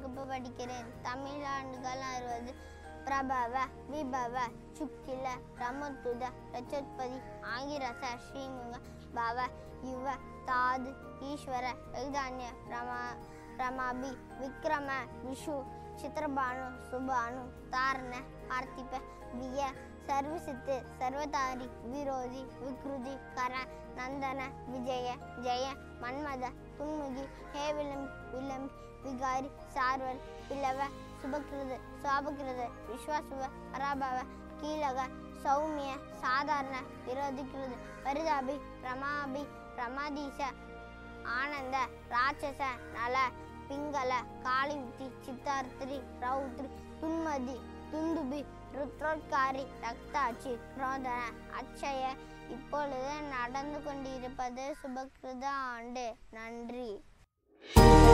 வகுப்பு படிக்கிறேன். தமிழ் ஆண்டுகள் 60. பிரபவ விபவ சுக்கில ரமத்துத ரச்சோத்பதி ஆங்கிரச ஸ்ரீமுக பவ யுவ தாது ஈஸ்வர யக்தான்ய ரமாபி விக்ரம விஷு சித்திரபானு சுபானு தாரண பார்த்திப விய சர்வசித்து சர்வதாரி விரோதி விக்ருதி கர நந்தன விஜய ஜெய மன்மத துன்முகி ஹே விளம்பி விகாரி சார்வல் பிளவ சுபகிருத சுவாபகிருத விஸ்வாசுவ பராபவ கீழக சௌமிய சாதாரண விரோதிகிருத பரிதாபி ரமாபி ரமாதீச ஆனந்த ராட்சச நல பிங்கள காளிவித்தி சித்தார்த்திரி ரௌத்ரி துன்மதி துந்துபி ருத்ரோத்காரி ரக்தாட்சி ரோதன அட்சய. இப்பொழுது நடந்து கொண்டிருப்பது சுபகிருத ஆண்டு. நன்றி.